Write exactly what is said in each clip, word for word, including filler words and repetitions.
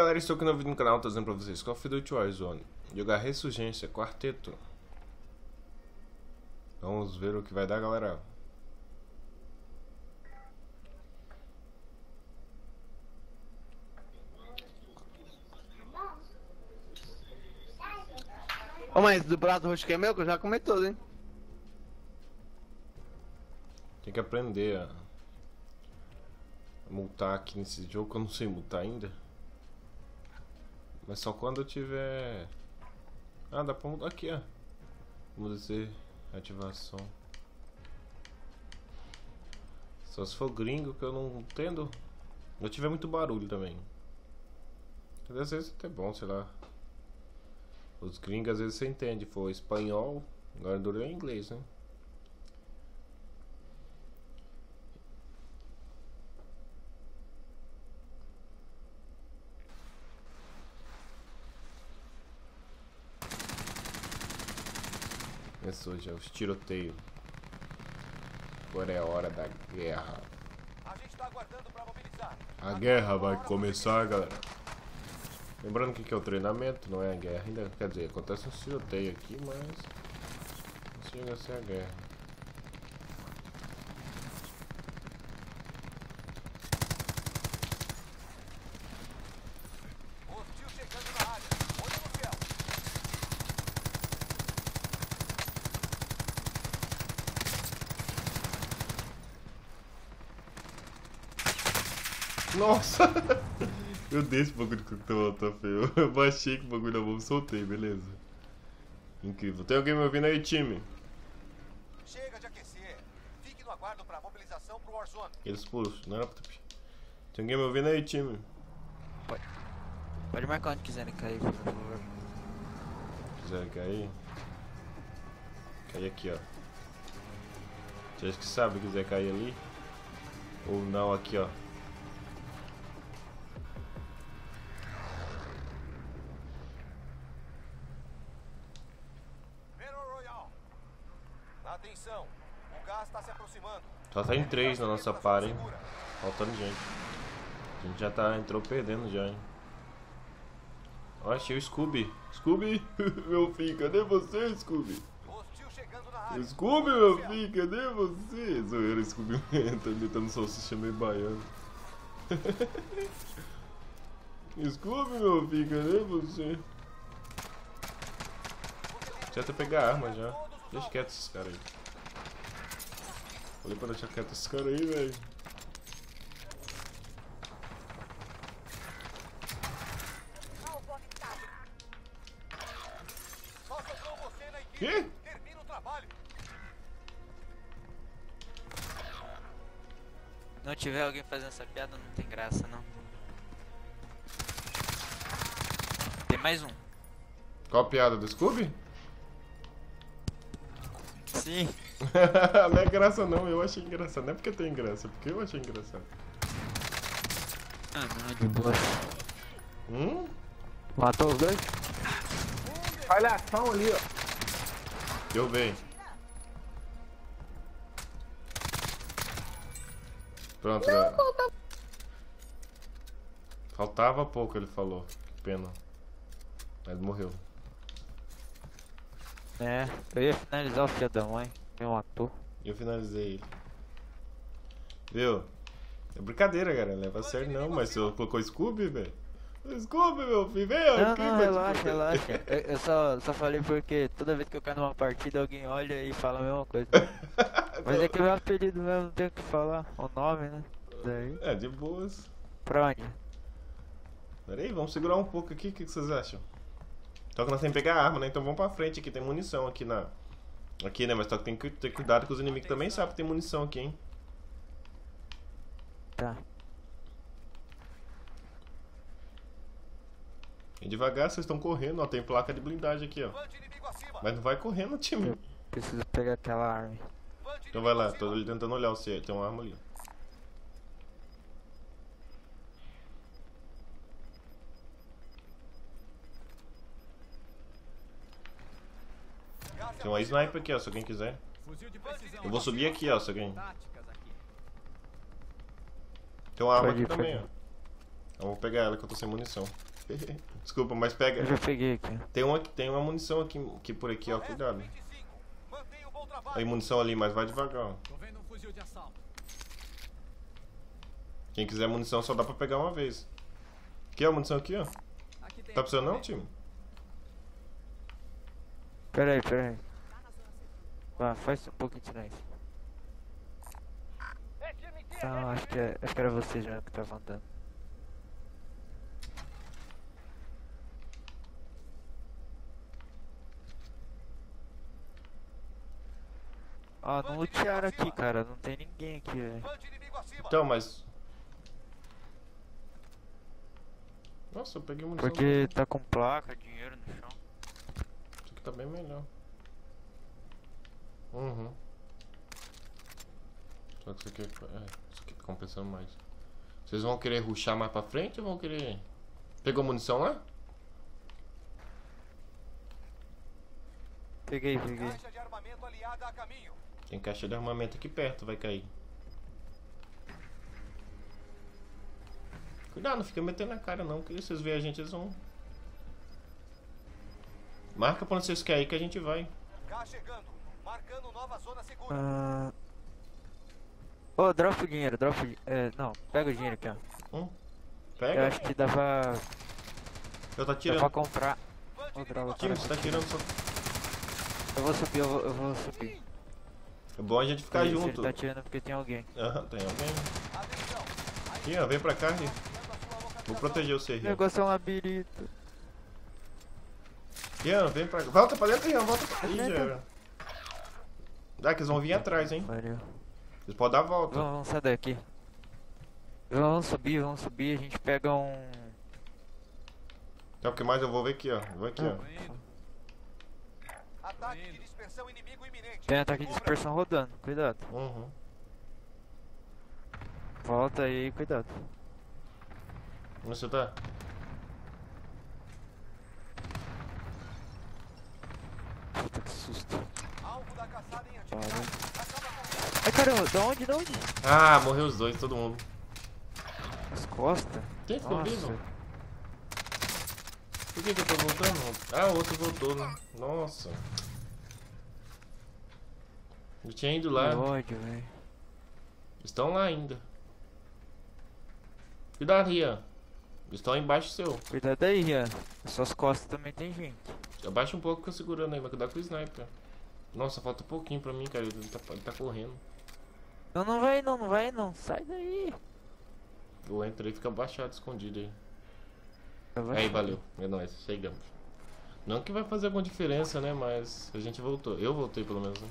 Galera, estou aqui no vídeo no canal, estou dizendo pra vocês Call of Duty Warzone, jogar Ressurgência, quarteto. Vamos ver o que vai dar, galera. Ô, oh, mas do prato roxo que é meu, que eu já comi todo, hein? Tem que aprender a multar aqui nesse jogo, que eu não sei multar ainda. Mas só quando eu tiver... Ah, dá pra mudar aqui, ó. Vamos dizer, ativação. Só se for gringo, que eu não entendo. Não tiver muito barulho também. Às vezes é até bom, sei lá. Os gringos às vezes você entende. For espanhol, agora dura é inglês, né? Começou já os tiroteios. Agora é a hora da guerra. A gente tá aguardando pra mobilizar. A guerra vai começar, galera. Lembrando que aqui é o treinamento, não é a guerra ainda. Quer dizer, acontece um tiroteio aqui, mas não chega a ser a guerra. Hostil chegando na área. Olha no céu. Nossa! Eu dei esse bagulho que tá feio. Eu baixei com o bagulho na mão e soltei, beleza. Incrível. Tem alguém me ouvindo aí, time? Chega de aquecer. Fique no aguardo pra mobilização pro Warzone. Eles pulam, não era pra... Tem alguém me ouvindo aí, time? Pode, pode marcar onde quiserem cair, por favor. Quiser cair? Cair aqui, ó. Vocês que sabem, quiser cair ali. Ou não, aqui, ó. Atenção, o gás está se aproximando. Só tá em três na nossa par, hein? Faltando gente. A gente já tá, entrou perdendo já, hein? Ó, achei o Scooby. Scooby, meu filho, cadê você, Scooby? Scooby, meu filho, cadê você? Zoeira, Scooby, tá imitando salsicha meio baiano. Scooby, meu filho, cadê você? Já até pegar a arma já. Deixa quieto esses caras aí. Falei pra deixar quieto esses caras aí, velho. Que? Não tiver alguém fazendo essa piada, não tem graça, não. Tem mais um. Qual a piada do Scooby? Sim. Não é graça não, eu achei engraçado. Não é porque tem graça, é porque eu achei engraçado. Ah, não, de boa. Hum? Matou os dois? Palhação ali, ó. Deu bem. Pronto, galera. Faltava pouco, ele falou. Que pena. Mas morreu. É, eu ia finalizar o filho da mãe, me matou. Eu finalizei ele. Viu? É brincadeira, cara. Leva a sério não, mas você colocou Scooby, velho. Scooby, meu filho, vem Não, aqui, não, pra relaxa, te... relaxa. Eu, eu só, só falei porque toda vez que eu caio numa partida alguém olha e fala a mesma coisa. Mas é que é meu apelido mesmo, não tenho o que falar. O nome, né? Daí. É, de boas. Pra onde? Pera aí, vamos segurar um pouco aqui, o que, que vocês acham? Só que nós temos que pegar arma, né? Então vamos pra frente aqui, tem munição aqui na... Aqui, né? Mas só que tem que ter cuidado que os inimigos também sabem que tem munição aqui, hein? Tá. E devagar, vocês estão correndo, ó. Tem placa de blindagem aqui, ó. Mas não vai correndo, time. Preciso pegar aquela arma. Então vai lá, tô tentando olhar se tem uma arma ali. Tem uma sniper aqui, ó, se alguém quiser. Eu vou subir aqui, ó, se alguém... Tem uma arma aqui também, ó. Eu vou pegar ela que eu tô sem munição. Desculpa, mas pega. Eu já peguei aqui. Tem uma, tem uma munição aqui, aqui por aqui, ó. Cuidado. vinte e cinco. Mantenha um bom trabalho. Tem munição ali, mas vai devagar, ó. Tô vendo um fuzil de assalto. Quem quiser munição só dá pra pegar uma vez. Aqui, ó, a munição aqui, ó. Aqui tem Tá precisando não, time? Pera aí, pera aí. Vá, faz um pouquinho de silêncio. Não, acho que, é, acho que era você já que tava andando. Ah, não lutearam aqui, cara. Não tem ninguém aqui, velho. Bande inimigo acima. Então, mas... Nossa, eu peguei munição. Porque tá com placa, dinheiro no chão. Isso aqui tá bem melhor. Uhum. Só que isso aqui, é, é, isso aqui tá compensando mais. Vocês vão querer rushar mais pra frente ou vão querer... Pegou munição lá? Peguei, peguei. Caixa de armamento aliada a caminho. Tem caixa de armamento aqui perto, vai cair. Cuidado, não fica metendo na cara não, que vocês veem a gente, eles vão... Marca pra onde vocês querem ir que a gente vai. Cá chegando. Marcando nova zona segura. Ah... Ô, dropa o dinheiro, dropa o dinheiro. É, não, pega o dinheiro aqui, ó. Hum? Eu Pega. acho que dá pra, Eu tô dá pra atirando. comprar. Bande Ô, inimigo droga, Time, cara. você tá atirando só... Eu vou subir, eu vou, eu vou subir. É bom a gente ficar Ele- junto. Ele tá atirando porque tem alguém. Aham, tem alguém. Atenção. Aqui, ó, vem pra cá, Rio. Vou proteger você, O Rio. negócio é um labirinto. Rian, vem pra cá. Volta pra dentro, Rian, volta pra Ih, dentro. já era. Dá que eles vão vir atrás, hein? Valeu. Eles podem dar a volta. Vamos, vamos sair daqui. Vamos subir, vamos subir. A gente pega um. Então, o que mais eu vou ver aqui, ó. Vou aqui, ó. Tô indo. Ataque de dispersão inimigo iminente. Tem ataque de Cubra. dispersão rodando. Cuidado. Uhum. Volta aí, cuidado. Onde você tá? Puta que susto. Alvo da caçada em Parou. atividade. Acaba com... Ai caramba, da onde, da onde? Ah, morreu os dois, todo mundo. As costas? Quem ficou Nossa. vivo? Por que que eu tô voltando? Ah, o outro voltou, né? Nossa. Eu tinha ido lá. Que ódio, velho. Estão lá ainda. Cuidado, Rian. Eles estão embaixo seu. Cuidado aí, Rian. Nas suas costas também tem gente. Abaixa um pouco que eu segurando aí, mas cuidado com o sniper. Nossa, falta um pouquinho pra mim, cara. Ele tá, ele tá correndo. Não, não vai não, não vai não. Sai daí. Eu entrei e fica abaixado, escondido aí. Eu vou Aí, achar. valeu. É nóis, chegamos. Não que vai fazer alguma diferença, né? Mas a gente voltou. Eu voltei, pelo menos, né?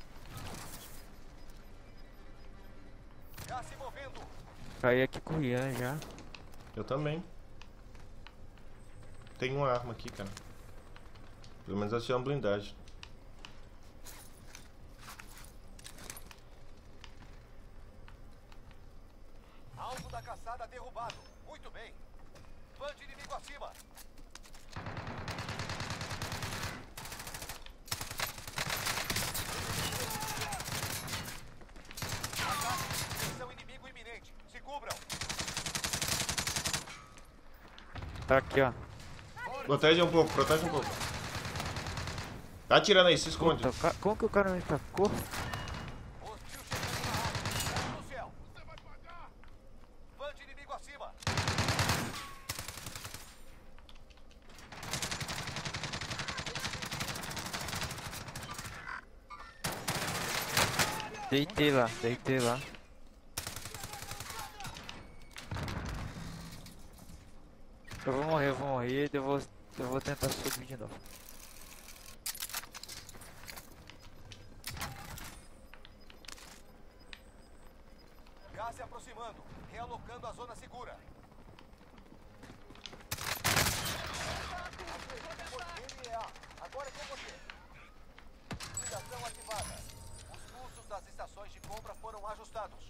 Já se movendo. Caí aqui com o Rian já. Eu também. Tem uma arma aqui, cara. Pelo menos achei uma blindagem. Alvo da caçada derrubado. Muito bem. Bande inimigo acima. Ataque de dispersão inimigo iminente. Se cubram. Tá aqui, ó. Protege um pouco, protege um pouco. Tá atirando aí, se esconde. Puta, ca- como que o cara me atacou? Hostil chegando na área. Olho no céu. Bande inimigo acima. Deitei lá, deitei lá. Eu vou morrer, eu vou morrer, eu vou, eu vou tentar subir de novo. Gás se aproximando. Realocando a zona segura. Agora é com você. Ligação ativada. Os custos das estações de compra foram ajustados.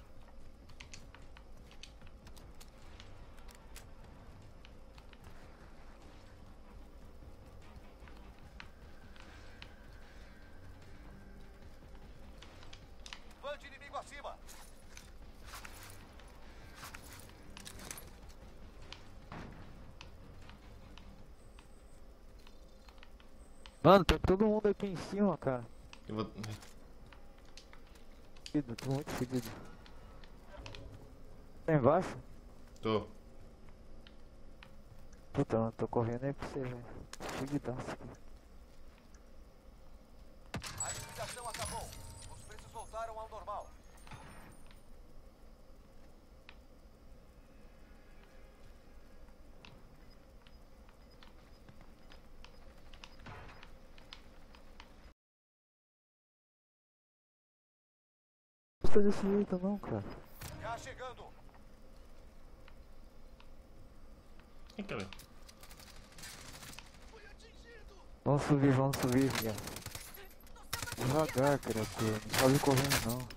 Bande inimigo acima. Mano, tá todo mundo aqui em cima, cara. Eu vou... Fudido, tô muito fudido. Tá embaixo? Tô. Puta, mano, tô correndo aí pra você, velho. Fudidaço aqui. A liquidação acabou. Os preços voltaram ao normal. Não tá desse jeito não, cara. Já chegando. Quem que é? Vamos subir, vamos subir, filha. Devagar, criatura. Não sabe correr não.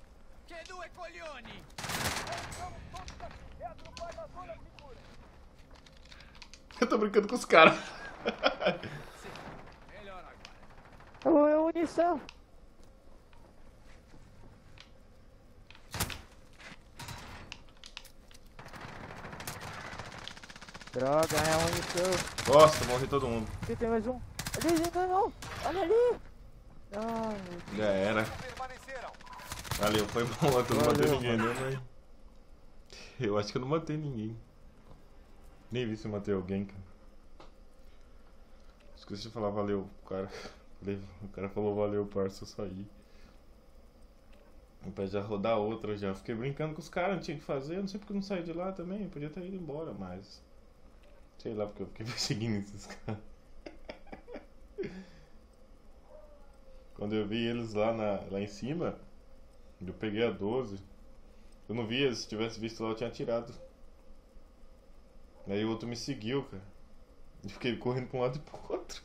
Eu tô brincando com os caras. Eu vou ver a munição. Droga, é a munição. Nossa, morri todo mundo. Aqui tem mais um. Ali, não, não. Olha ali. Ai, meu Deus. Já era. Permaneceram. Valeu, foi bom. Eu não matei Valeu, ninguém, não, mas... Eu acho que eu não matei ninguém. Nem vi se eu matei alguém, cara. Esqueci de falar valeu, cara. O cara falou valeu, parça, eu saí. Pra já rodar outra já. Fiquei brincando com os caras, não tinha o que fazer. Eu não sei porque eu não saí de lá também. Eu podia ter ido embora, mas... Sei lá porque eu fiquei perseguindo esses caras. Quando eu vi eles lá, na, lá em cima, eu peguei a doze. Eu não via, se tivesse visto lá eu tinha atirado. Aí o outro me seguiu, cara. E fiquei correndo pra um lado e pro outro.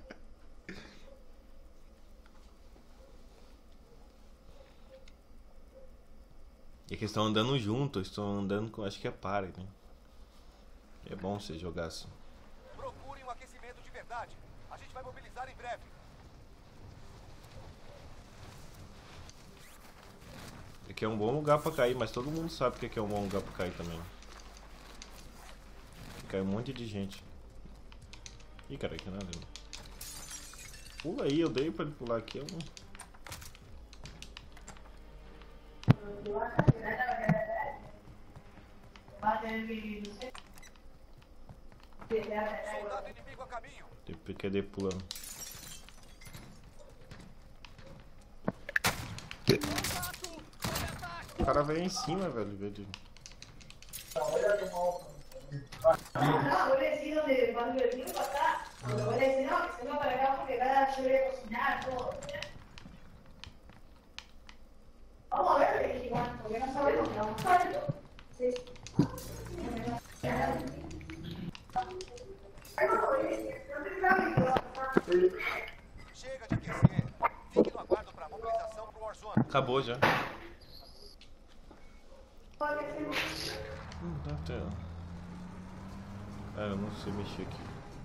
E que eles estão andando juntos, eles estão andando com, acho que é pare, né? É bom você jogar assim. Procurem um aquecimento de verdade. A gente vai mobilizar em breve. Aqui é um bom lugar pra cair, mas todo mundo sabe que aqui é um bom lugar pra cair também. Cai um monte de gente. Ih, cara, aqui nada. Pula aí, eu dei pra ele pular aqui. Eu não... Soldado inimigo a caminho. Tem P Q D pulando. O cara veio em cima, velho, em vez de... No, voy a decir donde cuando el vino para acá, voy a decir no, que se va para acá porque cada yo voy a cocinar todo. Vamos a ver, le dije, bueno, porque no sabemos que vamos a hacerlo. Sí. Chega de aquecer. Fique no aguardo para mobilização pro Warzone. Acabou já. Hum, tá até... Cara, eu não sei mexer aqui.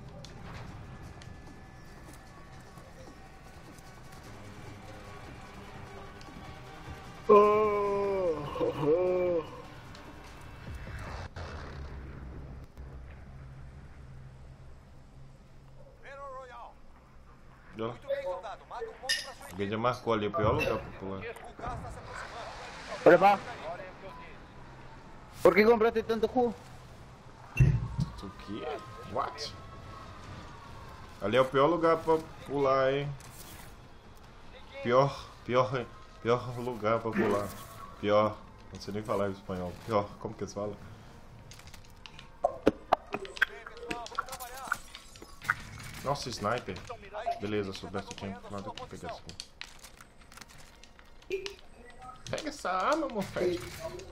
Battle Royale. Já. Muito bem, soldado. Mata um ponto pra sua equipe. Alguém já marcou ali, o pior lugar pra pular. O gás está se aproximando. Olha lá. ¿Por qué compraste tanto jugo? O quê? What? Ali é o pior lugar pra pular, hein? Pior, pior, pior lugar pra pular. Pior. Não sei nem falar em espanhol. Pior, como que eles falam? Bem, pessoal, vamos trabalhar. Nossa, sniper. Beleza, soubesse eu tinha nada pra pegar isso aqui. Pega essa arma, mofete.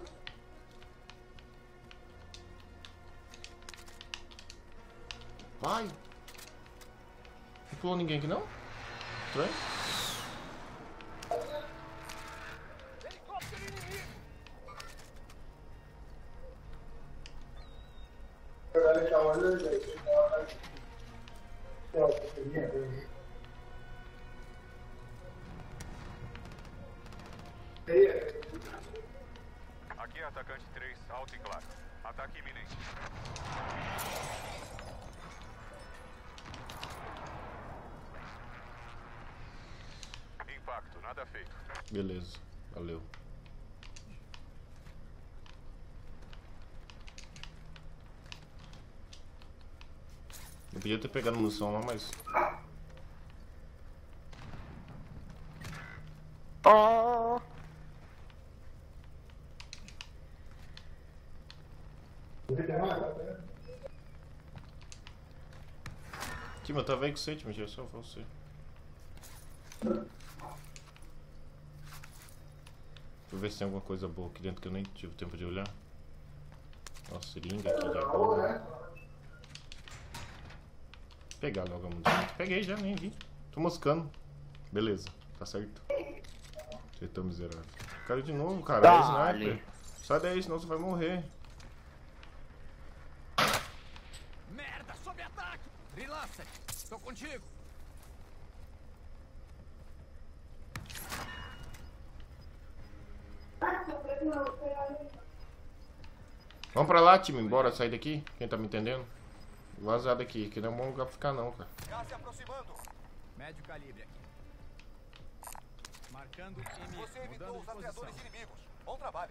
Vai. Não pulou ninguém aqui não? Estranho. Helicóptero inimigo. Aqui é atacante três, alto e claro. Ataque iminente. Nada feito. Beleza, valeu. Eu podia ter pegado munição lá, mas... Oh! Time, eu tava aí com você, time, já só você. Deixa eu ver se tem alguma coisa boa aqui dentro que eu nem tive tempo de olhar. Nossa, seringa aqui de agora. Pegar logo a munição. Peguei já, nem vi. Tô moscando. Beleza, tá certo. Você tá miserável. Caiu de novo, cara. É sniper. Sai daí, senão você vai morrer. Merda, sob ataque! Relança! Tô contigo! Vamos pra lá, time. Bora sair daqui. Quem tá me entendendo? Vazar daqui, que não é um bom lugar pra ficar não, cara. Gás se aproximando! Médio calibre aqui. Marcando inimigo. Você evitou Mudando os de posição. aviadores inimigos. Bom trabalho.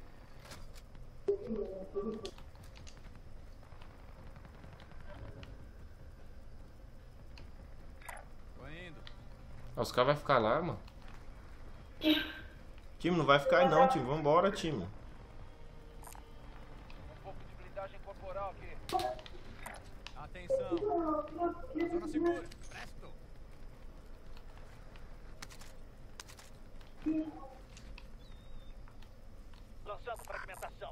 Tô indo. Ah, os caras vão ficar lá, mano. Time, não vai ficar aí não, time. Vambora, time. Um pouco de blindagem corporal aqui. Atenção. Na zona segura. Presto. Lançando fragmentação.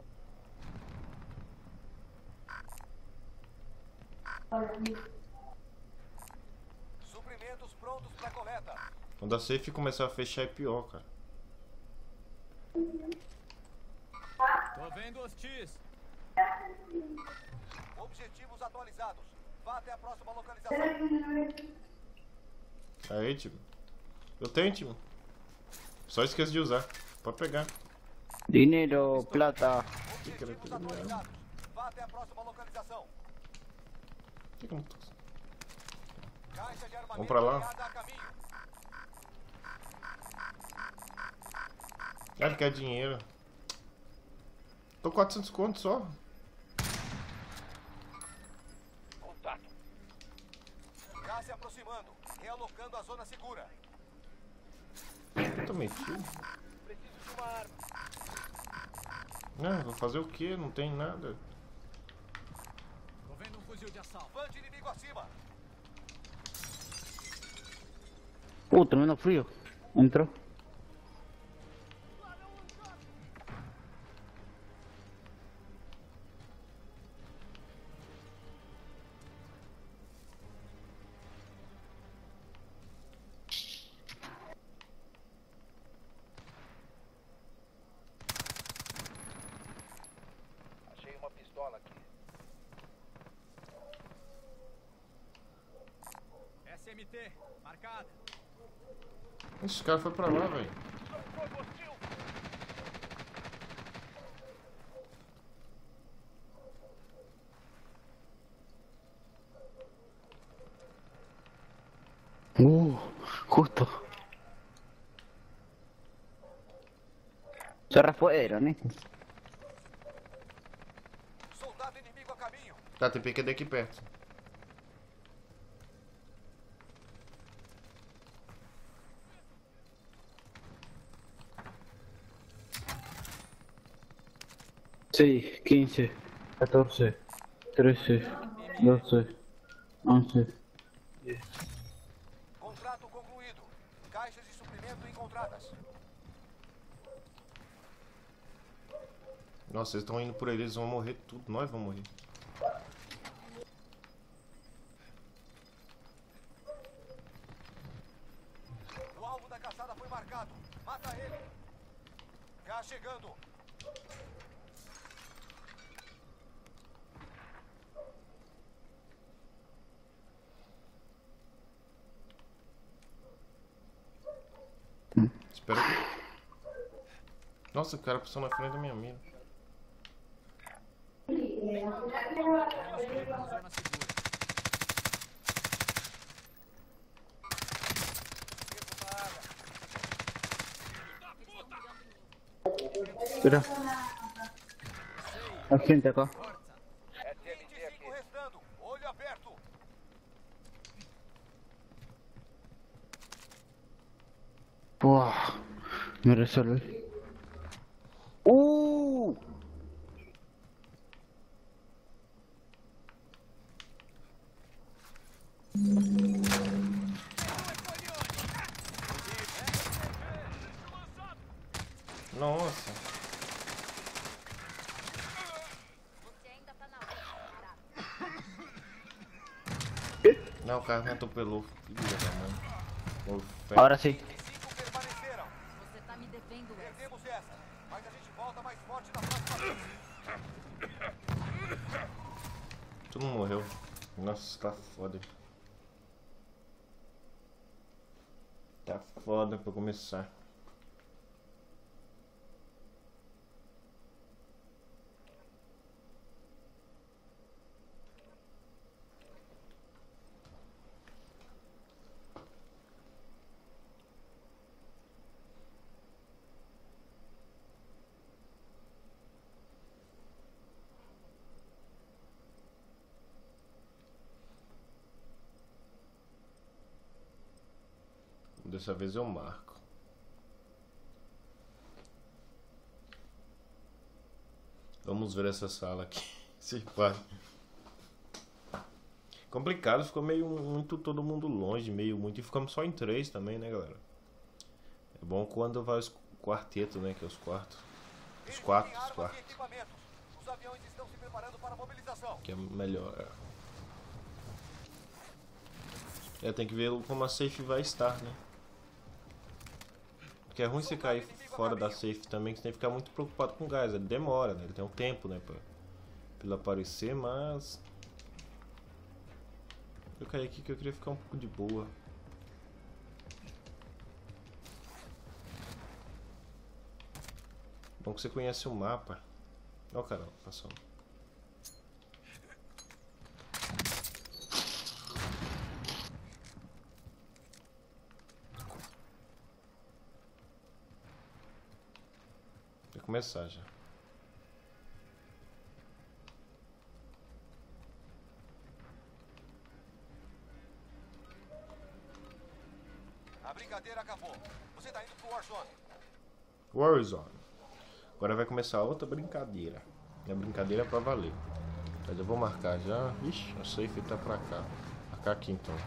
Suprimentos prontos para coleta. Quando a safe começar a fechar é pior, cara. Tô vendo hostis. Objetivos atualizados. Vá até a próxima localização. Aí, time. Eu tenho, time. Só esqueça de usar. Pode pegar. Dinheiro, plata. Objetivos atualizados. Vá até a próxima localização. Por que que eu não tô... Caixa de armamento Vamos pra lá. ligada a caminho. Ah, ele quer dinheiro. Tô quatrocentos conto só. Contato. Gás se aproximando. Realocando a zona segura. Eu tô metido. Preciso de uma arma. Não, vou fazer o quê? Não tem nada. Tô vendo um fuzil de assalto. Fã de inimigo acima. Puta, menos frio. Entrou. Achei uma pistola aqui. S M T. Marcada. Esse cara foi pra lá, velho. Fogo hostil. Uh, justo. Se refueron, eh. Soldado inimigo a caminho. Tá, tem P Q D aqui perto. seis, quince, catorce, trece, doce, once. Contrato concluído. Caixas de suprimento encontradas. Nossa, eles estão indo por aí, eles vão morrer tudo. Nós vamos morrer. O alvo da caçada foi marcado. Mata ele. Gás chegando. Espera que... Nossa, o cara passou na frente da minha mira. Na zona segura. Vivo na área. Espera. Hay gente acá. vinte e cinco restando. Olho aberto. Buah, me resuelve. Uh. Nossa. Você ainda tá na luta. Não, o cara me atropelou. Filho da mãe. Ô, fé. Ahora sí. vinte e cinco permaneceram. Você tá me devendo essa. Perdemos essa, mas a gente volta mais forte na próxima vez. Todo mundo morreu. Nossa, tá foda. Tá foda pra começar. Dessa vez eu marco. Vamos ver essa sala aqui. Se vai. Complicado, ficou meio muito todo mundo longe, meio muito. E ficamos só em três também, né, galera? É bom quando vai os quarteto, né? Que é os quartos. Os quatro, os quartos. Os aviões estão se preparando para a mobilização. Que é melhor. É, tem que ver como a safe vai estar, né? Porque é ruim você cair fora da safe também, que você tem que ficar muito preocupado com o gás. Ele demora, né? Ele tem um tempo, né? Pra, pra ele aparecer, mas... Eu caí aqui que eu queria ficar um pouco de boa. Bom que você conhece o mapa. Ó o cara, passando. Vai começar já. A brincadeira acabou. Você tá indo pro Warzone. Warzone. Agora vai começar outra brincadeira. E a brincadeira é pra valer. Mas eu vou marcar já. Ixi, a safe tá pra cá. Marcar aqui então.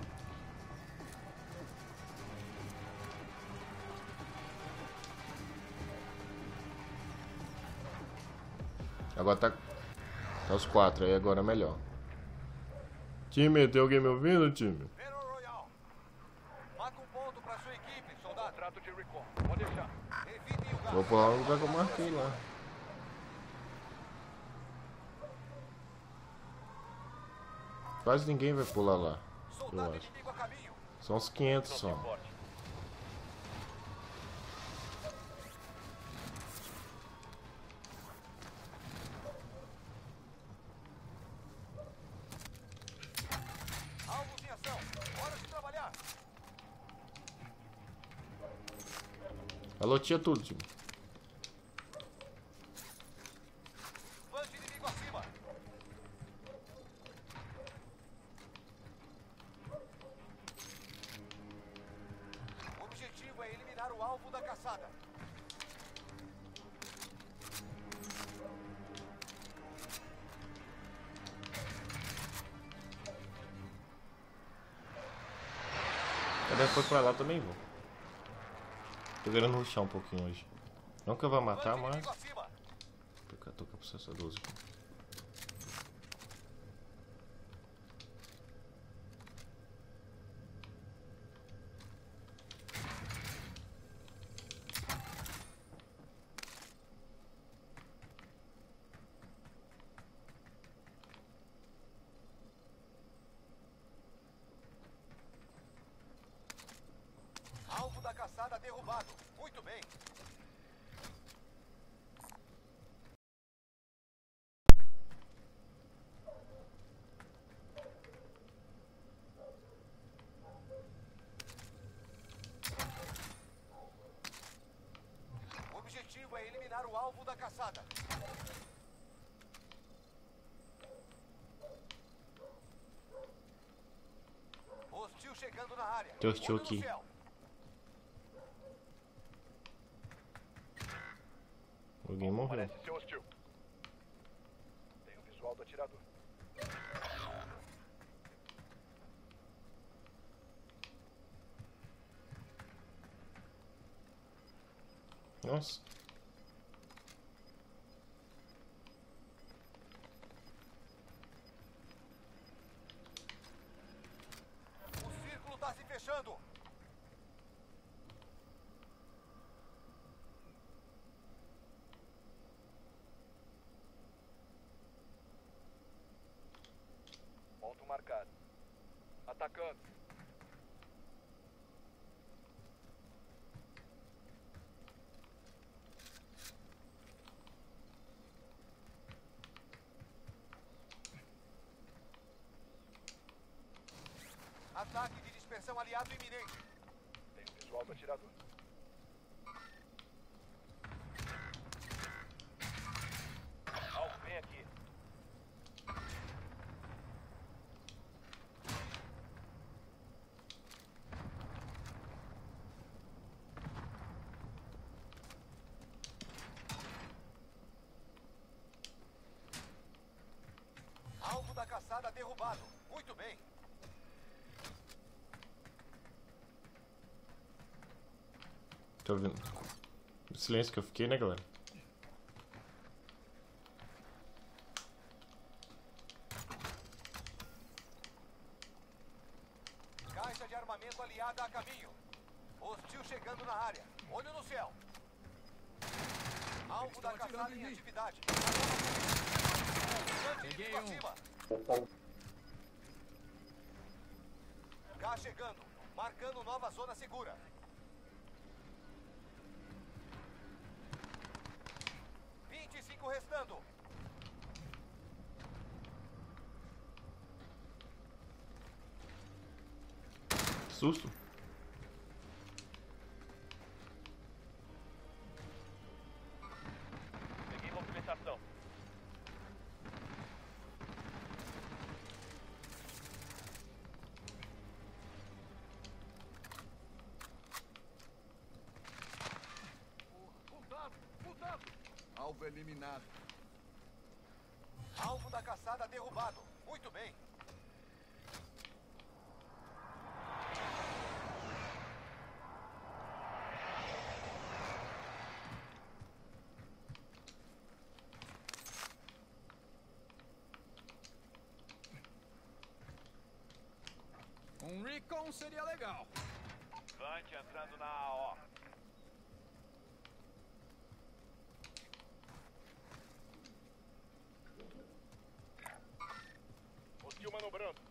Agora tá, tá os quatro, aí agora é melhor. Time, tem alguém me ouvindo, time? Battle Royale. Marca um ponto pra sua equipe, soldado. Trato de recon. Pode deixar. Evitem o gás. Vou pular no lugar que eu marquei lá. Quase ninguém vai pular lá, eu Soldado acho. inimigo a caminho. São uns quinhentos só. Alvos em ação. Hora de trabalhar. Alô, tia tudo, time. Fã de inimigo acima. O objetivo é eliminar o alvo da caçada. Cadê foi pra lá também vou. Tô querendo rushar um pouquinho hoje. Não que eu vá matar, Fã de mas... inimigo acima. Tô com tô com a processador aqui. Alvo da caçada derrubado. Muito bem. O objetivo é eliminar o alvo Alvo da caçada. Hostil chegando na área. Tem hostil Olho no aqui. céu. Alguém morreu. Parece ser hostil. Tem o visual do atirador. Nossa. O círculo tá se fechando. Ponto marcado. Atacando. Ataque de dispersão aliado iminente. Tem o visual do atirador. Alvo, vem aqui. Alvo da caçada derrubado. Muito bem. Tô ouvindo. O silêncio que eu fiquei, né, galera? Caixa de armamento aliada a caminho. Hostil chegando na área. Olho no céu. Alvo da caçada em atividade. Peguei Pra um. cima. Cá chegando. Marcando nova zona segura. vinte e cinco restando. Susto. Peguei movimentação. Alvo eliminado. Alvo da caçada derrubado. Muito bem. Um recon seria legal. Vante entrando na A O. Hostil manobrando.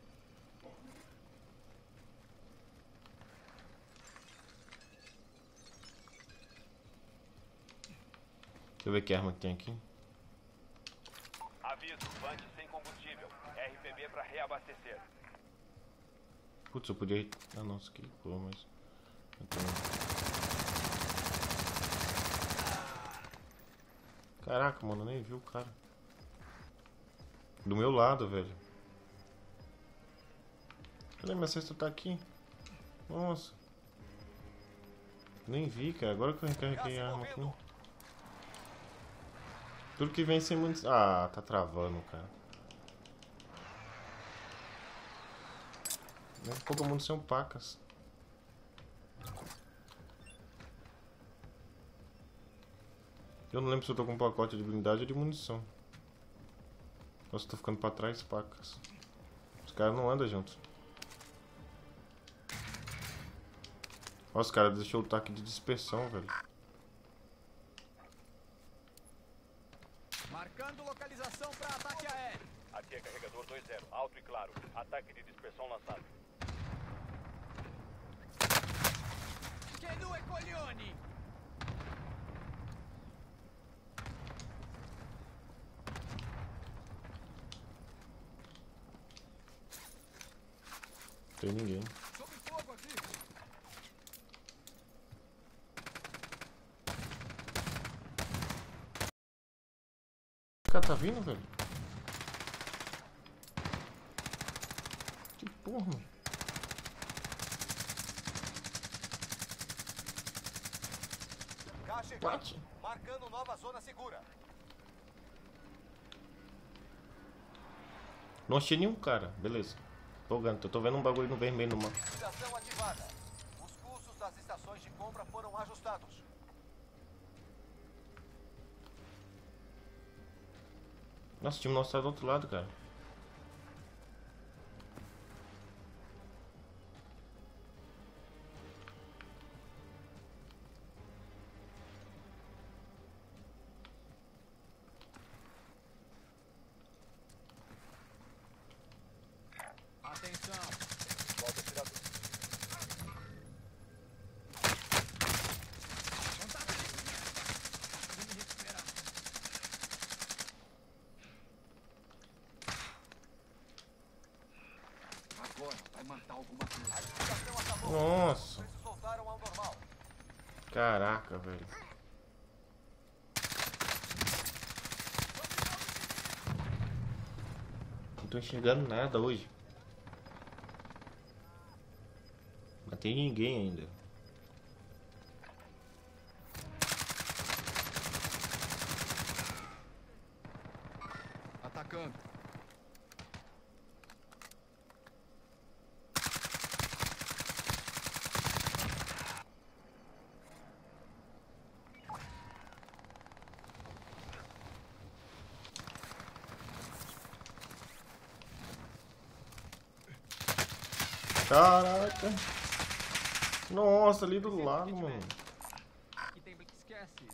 Deixa eu ver que arma que tem aqui. Aviso, Vante sem combustível. R P B para reabastecer. Putz, eu podia... Ah, não, isso aqui pô, mas... eu tenho- Caraca, mano, eu nem vi o cara. Do meu lado, velho. Cadê minha cesta? Tá aqui. Nossa. Nem vi, cara. Agora que eu recarreguei a arma aqui. Tudo que vem sem munição. Ah, tá travando, cara. Nem pouca munição pacas. Eu não lembro se eu tô com um pacote de blindagem ou de munição. Nossa, tô ficando pra trás, pacas. Os caras não andam juntos. Nossa, os caras deixou o taque de dispersão, velho. Marcando localização para ataque aéreo. Aqui é carregador dois zero, alto e claro. Ataque de dispersão lançado. Que nu é coglioni? Não tem ninguém. Sob fogo aqui. cara tá vindo, velho? Que porra, mano. Cá chegando. Bate. Marcando nova zona segura. Não achei nenhum cara, beleza. Tô vendo, eu tô vendo um bagulho no vermelho no mapa. Ligação ativada. Os custos das estações de compra foram ajustados. Nossa, o time nosso tá do outro lado, cara. Atenção. Volta atirador. Contato de Vou me recuperar. Agora vai matar alguma coisa. A ligação acabou. Nossa. Os preços voltaram ao normal. Caraca, velho. Não tô enxergando nada hoje. Não tem ninguém ainda. Atacando. Caraca. Nossa, ali do lado, mano. Que tem que esquece.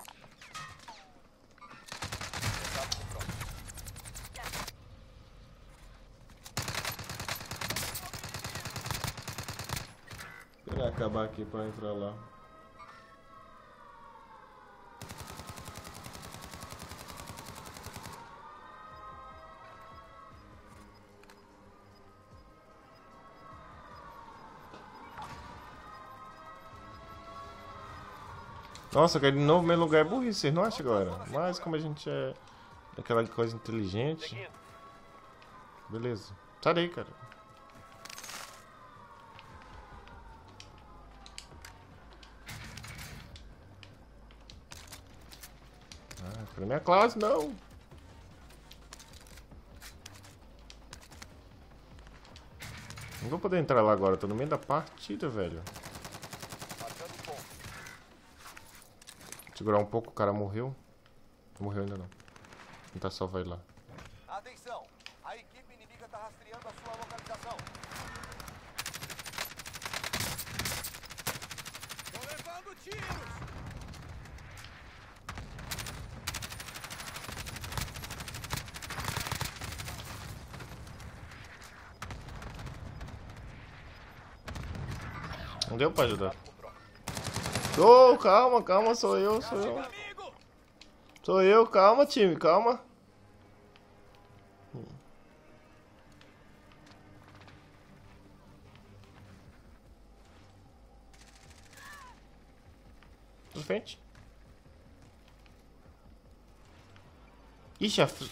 Esperar acabar aqui pra entrar lá. Nossa, cara, de novo meu lugar é burrice, vocês não acham agora? Mas como a gente é aquela coisa inteligente. Beleza. Sai daí, cara. Ah, foi na minha classe, não. Não vou poder entrar lá agora, tô no meio da partida, velho. Marcando ponto. Segurar um pouco, o cara morreu. Não morreu ainda não. Vou tentar salvar ele lá. Atenção. A equipe inimiga está rastreando a sua localização. Tô levando tiros. Não deu pra ajudar. Ô, oh, calma, calma, sou eu, sou eu. Amigo. Sou eu, calma, time, calma. De frente. Ixi, a... f-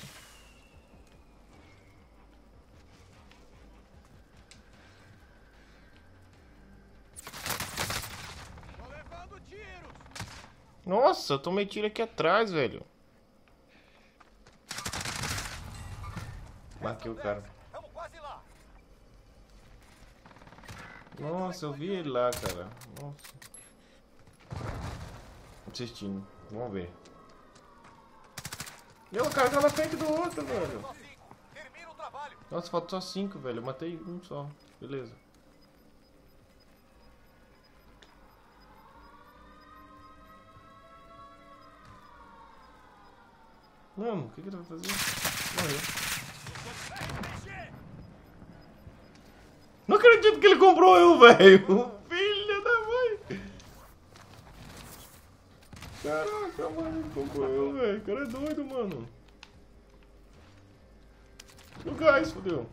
Tô levando tiros. Nossa, eu tomei tiro aqui atrás, velho. Marquei o cara. Estamos quase lá. Nossa, eu vi ele lá, cara. Nossa. Assistindo. Vamos ver. Meu, o cara tá na frente do outro, velho. Só cinco. Termina o trabalho. Nossa, falta só cinco, velho. Eu matei um só. Beleza. Mano, o que que ele vai fazer? Morreu. Não acredito que ele comprou eu, velho. Filha da mãe. Caraca, mano. Ele comprou eu, velho. O cara é doido, mano. O gás, fodeu.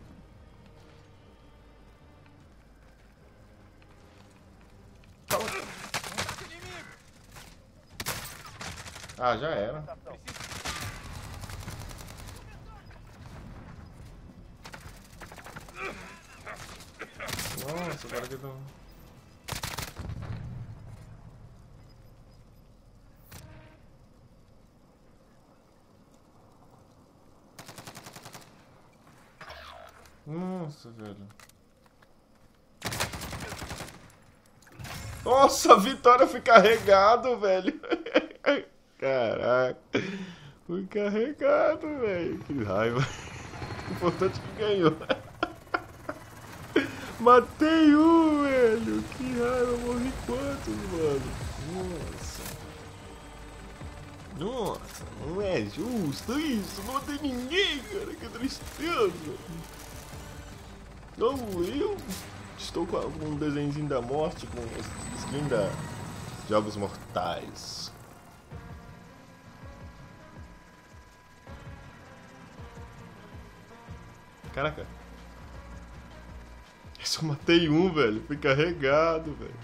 Contato inimigo. Ah, já era. Nossa, agora que não. Nossa, velho. Nossa, a Vitória foi carregado, velho. Caraca. Fui carregado, velho. Que raiva. O importante é que ganhou. Matei um, velho. Que raiva. Morri quantos, mano? Nossa. Nossa, não é justo isso. Não matei ninguém, cara. Que tristeza. Não, eu estou com um desenhozinho da morte, com skin da Jogos Mortais. Caraca. Eu só matei um, velho. Fui carregado, velho.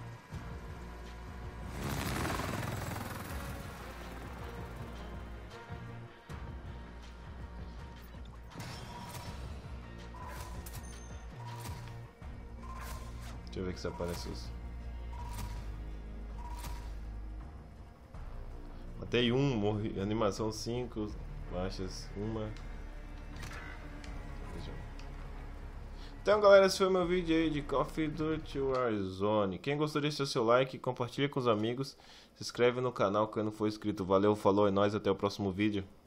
Deixa eu ver que se aparece os... Matei um, morri. Animação cinco, marchas uma. Então galera, esse foi o meu vídeo aí de Call of Duty Warzone. Quem gostou, deixa seu like, compartilha com os amigos, se inscreve no canal quem não for inscrito. Valeu, falou, é nóis, até o próximo vídeo.